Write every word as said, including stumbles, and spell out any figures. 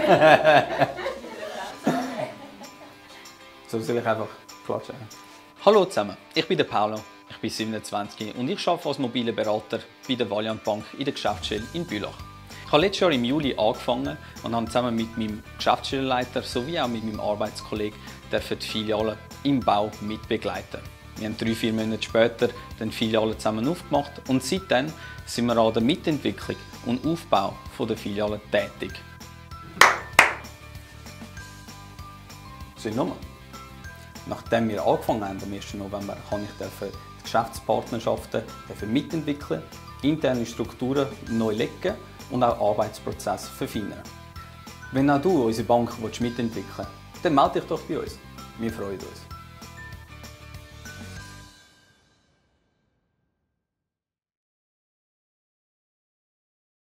So soll ich einfach quatschen. Hallo zusammen, ich bin der Paolo, ich bin siebenundzwanzig und ich arbeite als mobiler Berater bei der Valiant Bank in der Geschäftsstelle in Bülach. Ich habe letztes Jahr im Juli angefangen und habe zusammen mit meinem Geschäftsstellenleiter sowie auch mit meinem Arbeitskollegen die Filiale im Bau mitbegleiten. Wir haben drei, vier Monate später die Filiale zusammen aufgemacht und seitdem sind wir an der Mitentwicklung und Aufbau der Filiale tätig. Soll ich nochmal? Nachdem wir angefangen haben, am ersten November, kann ich die Geschäftspartnerschaften mitentwickeln, interne Strukturen neu legen und auch Arbeitsprozesse verfeinern. Wenn auch du unsere Bank mitentwickeln willst, dann melde dich doch bei uns. Wir freuen uns.